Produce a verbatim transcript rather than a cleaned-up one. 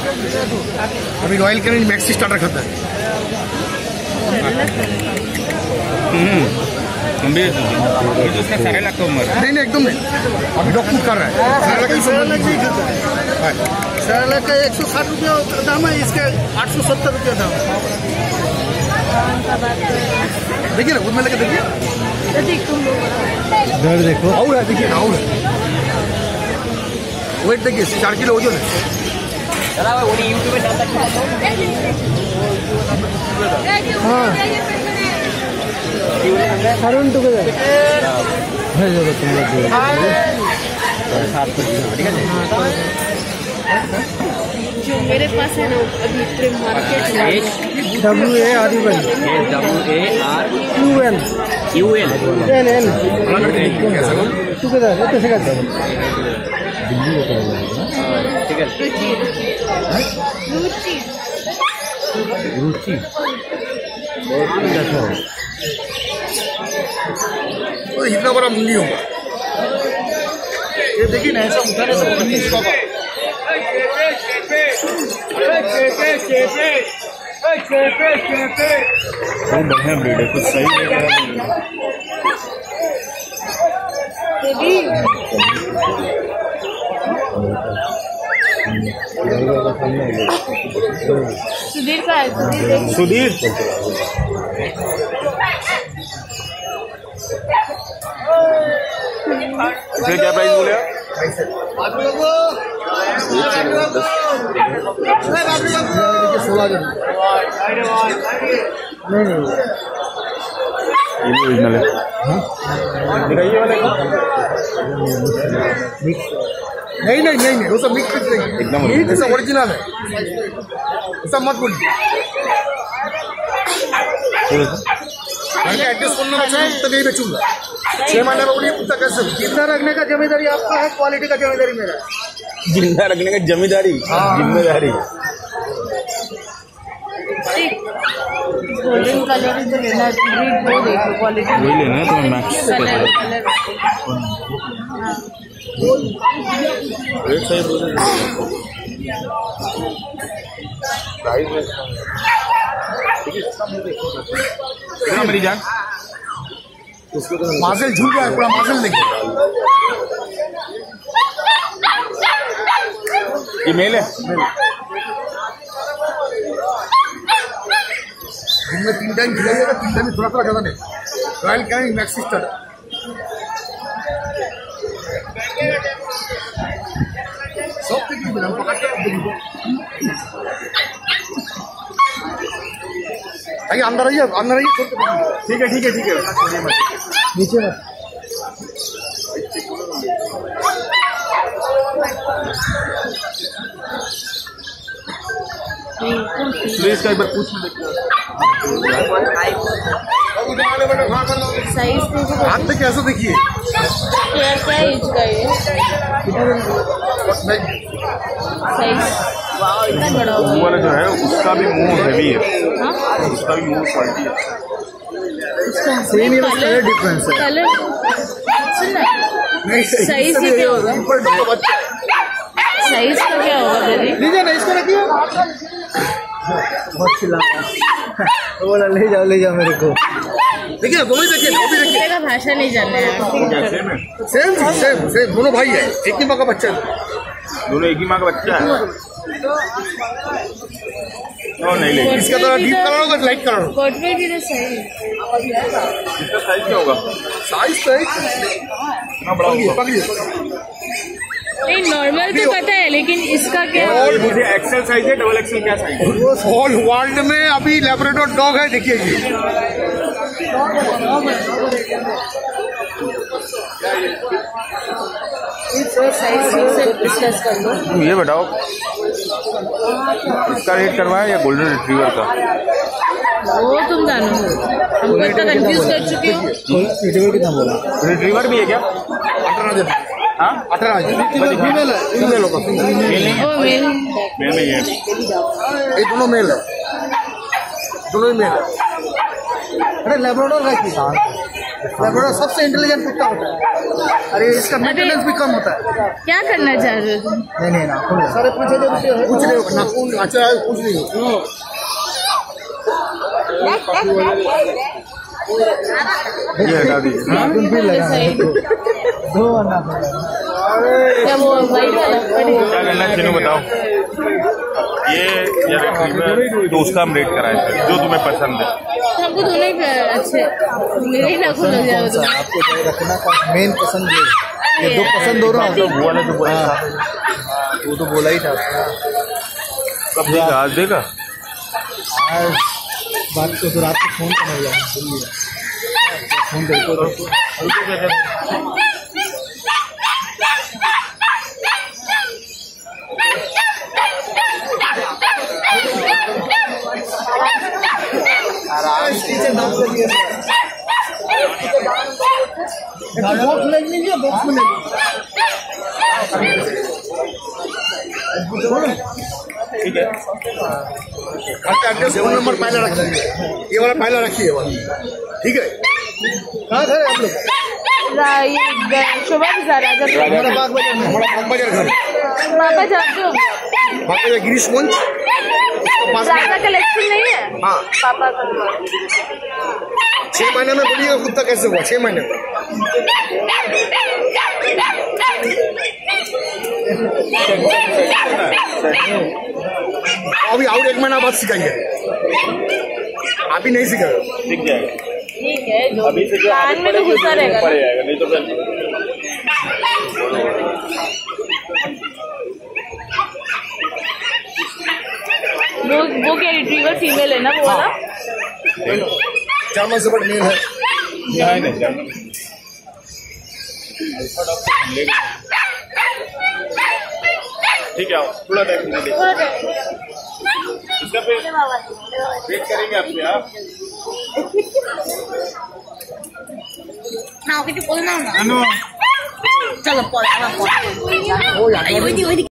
अभी Royal Canin maxi starter खाता है। उसका सारे लाख का उम्र नहीं नहीं एकदम नहीं, अभी डॉग फूड कर रहा है। सारे लाख का एक सौ साठ रुपया दाम है, इसके आठ सौ सत्तर रुपया दाम है। देखिए ना उसमें लेके देखिए, इधर देखो और है, देखिए और वेट देखिए चार किलो वजन है। हाँ अरुण टुगेदर जो मेरे पास है ना अभी प्रेम मार्केट में W A R U N W A R U N U N N N together कैसे करते हैं? ठीक है। रुचि रुचि बहुत अच्छा है, तो इतना बड़ा मुंडी होगा। ये देखिए ना ऐसा उठाने से पच्चीस का बहुत बढ़िया ब्रीड है, कुछ सही है। सुधीर का है, सुधीर इसमें क्या प्राइस बोले आप? सोलह हजार नहीं नहीं ये भी ओरिजिनल है। दिखाइए वाले को। नहीं नहीं नहीं नहीं वो सब मिक्स नहीं एकदम ये सब ओरिजिनल है, सब मत बोलिए। एडजस्ट करना तो नहीं बेचूंगा, छह महीने में बोलिए कुत्ता कैसे? जिंदा रखने का जिम्मेदारी आपका है, क्वालिटी का जिम्मेदारी मेरा है। जिंदा रखने का जमींदारी जिम्मेदारी। गोल्डन कलर तो लेना, ब्रीड वो देखो क्वालिटी वही लेना है तो मैक्स कलर कलर रेट सही बोल रहे प्राइस कितना मेरी जान? माजल झूल गया है, पूरा माजल देखिए। ये मेल है? दिन में तीन टाइम खिलाइएगा, तीन टाइम थोड़ा थोड़ा ज्यादा नहीं। रॉयल कैनिन मैक्सी स्टार्टर सब देखिए मेरा पकड़ के देखिए। आइए अंदर आइए, अंदर आइए। ठीक है ठीक है ठीक है। नीचे मत। प्लीज का एक बार पूछ ले। साइज हाथ में कैसे देखिए, क्या क्या एज का ये साइज? वाह इतना बड़ा वो वाला जो है उसका भी मुंह हेवी है। हाँ? उसका भी मुंह क्वालिटी है। सेम ही कलर डिफरेंस है। कलर नहीं साइज ही क्या होगा? साइज का क्या होगा दीदी? लीजिए ना, इसको रखिए। बहुत चिल्ला बोला ले जाओ ले जाओ मेरे को। देखिए दोनों ही देखिए, वो भी देखिए। का भाषा नहीं जानना है। सेम सेम सेम दोनों भाई है, एक ही माँ का बच्चा है। दोनों एक ही माँ का बच्चा है। और नहीं लेगी। इसका थोड़ा डीप कलर होगा, लाइट कलर होगा। What will be the size? इसका साइज क्या होगा? साइज तो एक कितना बड़ा होगा? पकड़िए। नहीं नॉर्मल तो पता है, लेकिन इसका क्या? मुझे एक्सेल साइज है, डबल एक्सेल क्या साइज है? ऑल वर्ल्ड में अभी लैब्राडोर डॉग है, देखिए जी। डिस्कस कर लो। तुम ये बताओ इसका रेट करवाया या गोल्डन रिट्रीवर का? वो तुम जानो, हमको इतना कंफ्यूज कर चुके हो। रिट्रीवर कितना बोला? रिट्रीवर भी है क्या? अठारह हजार। हाँ अठारह हजार फीमेल है, फीमेल होगा। मेल नहीं ओ मेल मेल नहीं है। ये दोनों मेल है, दोनों ही मेल है। अरे लैब्राडोर है कि लैब्राडोर सबसे इंटेलिजेंट कुत्ता होता है, अरे इसका मेंटेनेंस भी कम होता है। क्या करना चाह रहे हो? नहीं नहीं नाखून लगा। साढ़े पाँच हजार रुपये है। कुछ नहीं नाखून अच्छा कुछ नहीं ये हटा दीजिए। नाखून भी लगा दो नाखून। क्या वो वाइट वाला? क्या करना है चीनू बताओ। ये ये रेट तो उसका हम रेट कराए जो तुम्हें पसंद है। हमको दोनों ही अच्छे, मेरे ही नाखून लग जाएगा तो। आपको जो रखना का मेन पसंद है, ये दो पसंद हो रहा है। वो वाला जो बोला था वो तो बोला ही था। कब देगा? आज देगा। आज बात को तो रात को फोन करना जाए फोन देखो। बॉक्स ले लीजिए, बॉक्स में ले ठीक है। अच्छा एड्रेस फोन नंबर पहले रखिए, ये वाला पहले रखिए ठीक है। कहाँ घर है आप लोग? ये शोभा बाजार हमारा बाग बाजार में, हमारा बाग बाजार घर है। पापा जानते हो? बाग बाजार गिरीश मंच ज्यादा कलेक्शन नहीं है। हाँ पापा का छह महीने में बोलिएगा कुत्ता कैसे हुआ? छह महीने में अभी और एक महीना बाद सिखाएंगे, अभी नहीं सिखाएगा। सीख जाएगा। ठीक है, जो अभी से जो कान में तो घुसा रहेगा पड़ जाएगा, नहीं तो फिर वो वो क्या रिट्रीवर फीमेल है ना वो वाला? जर्मन शेफर्ड मेल है। यहाँ नहीं जाना। ठीक है, थोड़ा टाइम इसका पे वेट करेंगे आपसे। आप हाँ, কিছু বল না। चलो চলো পরে আবার পরে। ওই ওই